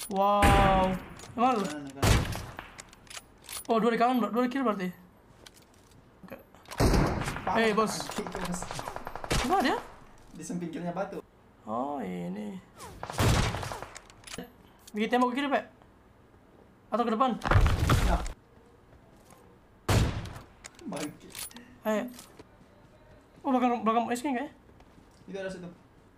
Wow. Emang lu? Kanan. Oh, dua di kanan, dua di kiri berarti. Hei bos. Gimana dia? Di samping kirinya batu. Oh ini. Bikin tembok ke kiri, Pak? Atau ke depan? Nah. Bangkit. Ayo. Oh, belakang SK enggak ya? Itu ada situ.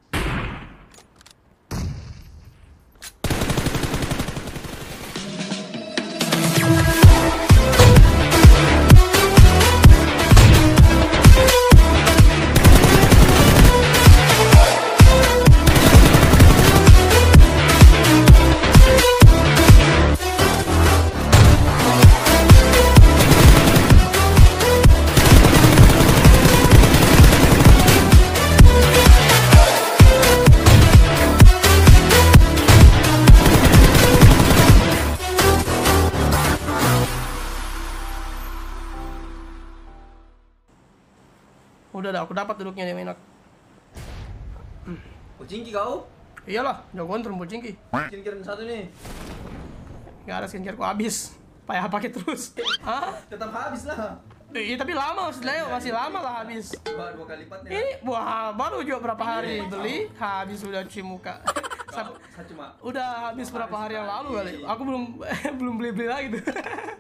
Udah dah, aku dapat duduknya yang enak. Pocingki kau? Iyalah, jagoan turun pocingki. Skincare satu nih. Gak ada skincare ku habis. Payah pakai terus. Hah? Tetap habis lah. Iya tapi lama maksudnya, masih lama lah habis. Dua kali lipatnya. Ini wah baru juga berapa hari beli, habis sudah cuci muka. Saya cuma Udah habis berapa hari yang lalu kali. Aku belum belum beli lagi tuh.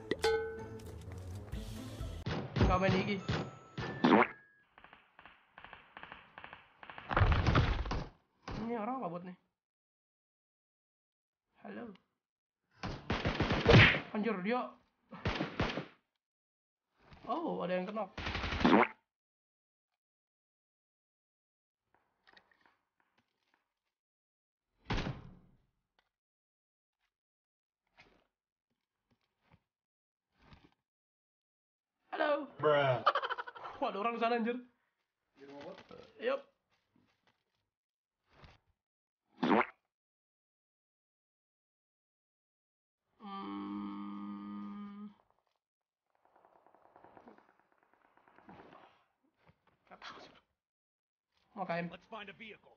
Gak main Iki. Ini orang apa buat nih? Halo. Anjir dia. Oh, ada yang kena. Halo. Bruh. Wah, ada orang di sana anjir. di rumah bot. Yup. Gak tahu sih. Mau KM. Let's find a vehicle.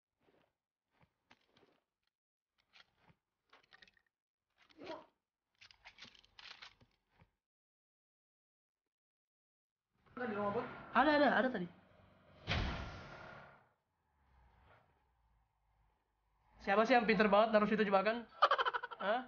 Di rumah bot. Ada tadi. Siapa sih yang pinter banget naruh situ jebakan? Hah?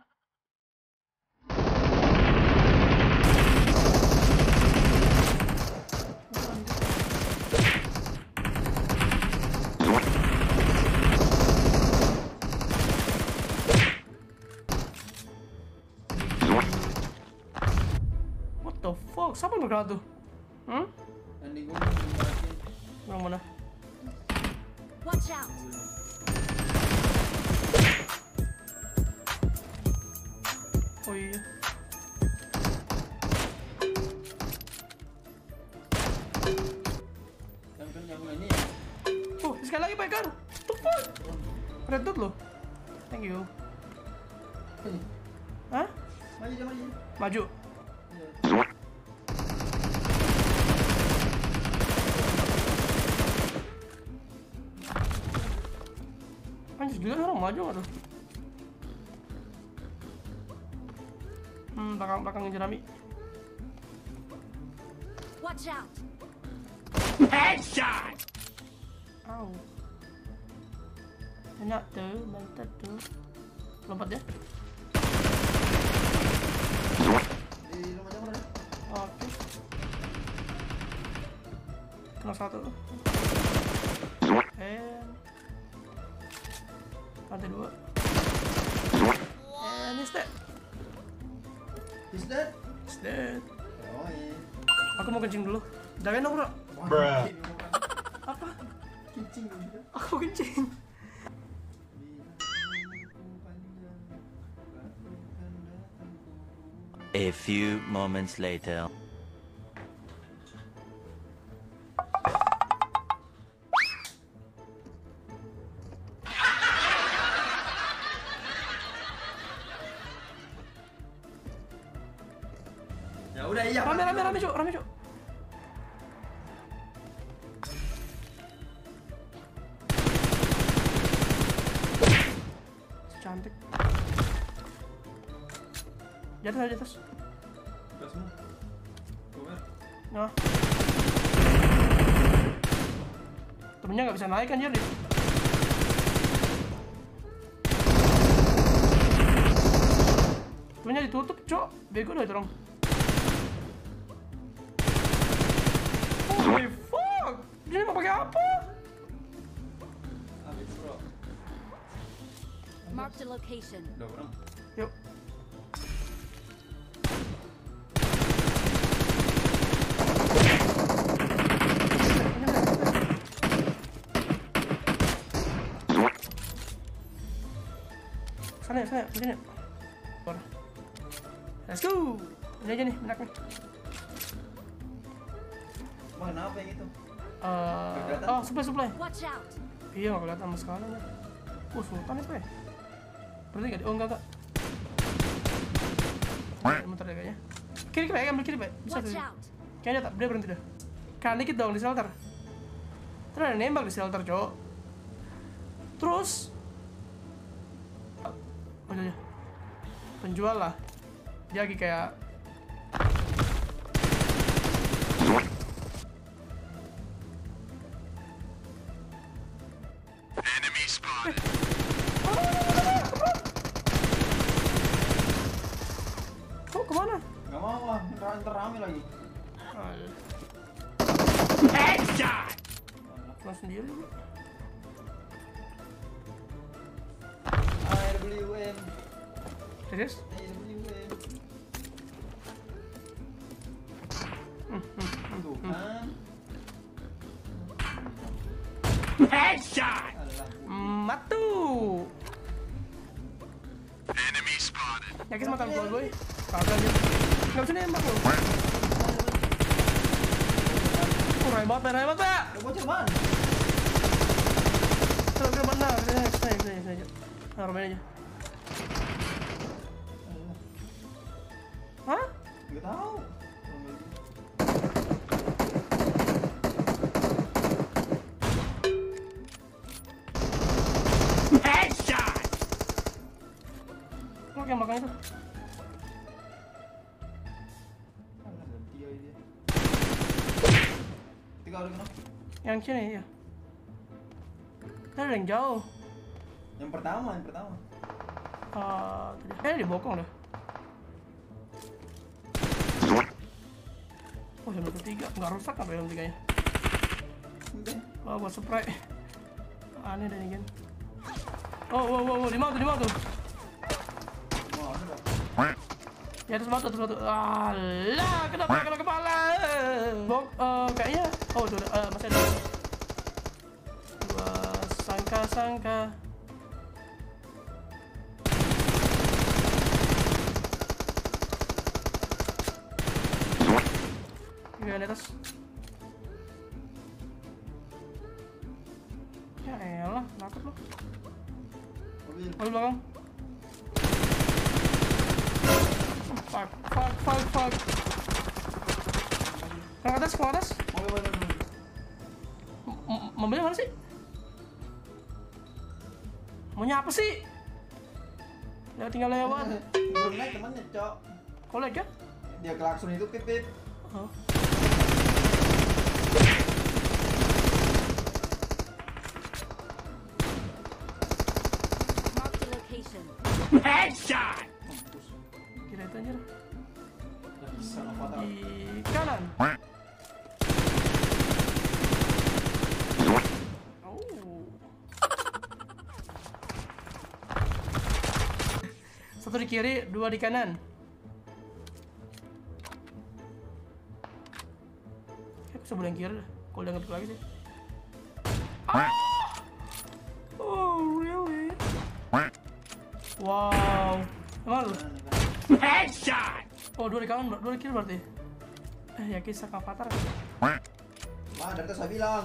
What the fuck? Siapa yang bergerak tuh? Yang di gunung dimarahin. Orang mana? Watch out! Oh iya. Yang ini. Oh, sekali lagi Pak Ekar. What the fuck? Red dot loh. Thank you. Ini. Hah? Maju dia maju. Maju. Iya. Anjir, gila orang maju nggak tuh? Belakang Jerami. Watch out! Headshot! Au. Enak tuh, mantap tuh. Lompat ya? Di rumah jamur ya. Oke. Kena satu. Lantai dua. He's dead. Is that? He's dead. Oh iya. Aku mau kencing dulu. Jagain dong bro. Bruh. Apa? Kencing juga. Aku kencing. A few moments later. Ya udah iya. Rame cuk. Cantik. Di atas. Udah semua. Cover. Nah. Temennya nggak bisa naik kan dia. Temennya ditutup, cok. Bego dah itu orang. Holy fuck! Dia mau pakai apa? Habis bro. Mark the location. Udah orang. Yuk. Sana, begini. Let's go. Ini aja nih, enak nih. Emang kenapa yang itu? Supply. Watch out. Iya, nggak kelihatan sama sekali ya. Sultan itu ya? Berarti nggak? Oh, enggak. Bentar deh kayaknya. Kiri, ambil kiri, Pak. Bisa Watch tuh. out. Kayaknya tak, dia berhenti dah. Kan dikit dong di shelter. Terus ada nembak di shelter, cowok. Terus iya. Penjual lah. Dia lagi kayak Enemy spotted. kok kemana? Gak mau ah, ntar rame lagi. Headshot. Pulang sendiri lu. AWN. Serius? AWN. Tuh kan. Headshot. Alah. Matu. Enemy spotted. Yakis makan gol boy. Kagak aja. Enggak bisa nembak lu. Hebat, Pak. Udah bocor man. Terus ke mana? Saya aja. Romain aja. Hah? Gak tahu. Headshot. Lo yang makan itu? Alah, ada tiga ini. Tiga orang kenapa? Yang sini ya. Ada yang jauh. Yang pertama. Kayaknya di bokong deh. Oh, yang ketiga nggak rusak apa yang tiganya? Udah. Oh, buat spray. Aneh deh ini kan. Oh, di mana tuh? Wah, ada. Ya, atas batu. Alah, kenapa kena kepala? Kayaknya. Oh, tuh, masih ada. Dua sangka. Ini di atas. Ya elah, nakut lo. Mobil. Mobil belakang. Fuck. Ke atas. Mobil. Mobilnya mana sih? Maunya apa sih? Ya tinggal lewat. Belum naik temannya, Cok. Kok lagi kan? Dia klakson itu pip. Oh. Mark the location. Headshot. Mampus. Kira itu anjir. Gak bisa ngapa Di kanan. Oh. Satu di kiri, dua di kanan. Kayak bisa yang kiri dah. Kalau udah ngetik lagi sih. Oh, really? Wow. Emang lu? Headshot. Oh, dua di kanan, dua di kiri berarti. Yakis sama avatar. Wah, dari atas saya bilang.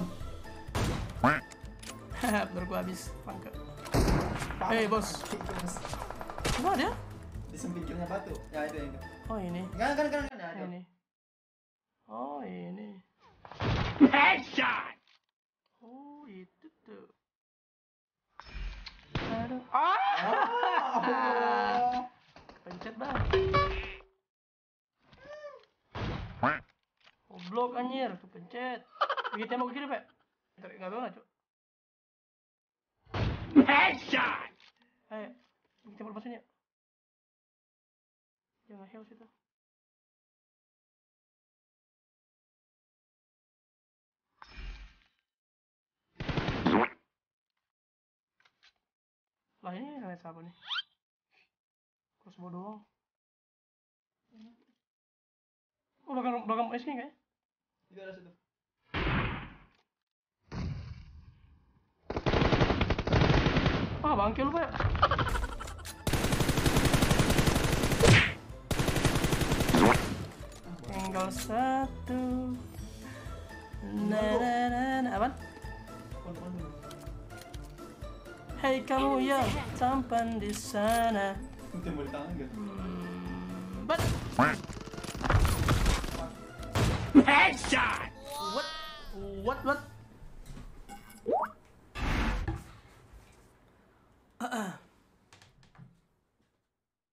Bener gua habis pangke. Bos. Gimana dia? Di sempingkirnya batu. Ya itu yang itu. Oh, ini. Kan. Ya, ada. Ini. Oh, ini. Headshot. Oh, itu tuh. Aduh. Ah! Pencet bang. Goblok anjir, kepencet. Bikin tembok kiri, Pak. Enggak tahu lah, Cuk. Headshot! Ayo, bikin tembok lepasin ya. Jangan heal situ. Lah ini kalian siapa nih? Crossbow doang. Oh, belakang sini kayaknya. Di atas itu. Ah, bangke lu, Pak. Tinggal satu. Apaan? Hei kamu yang tampan di sana. Tembak di tangan enggak? But Headshot! what?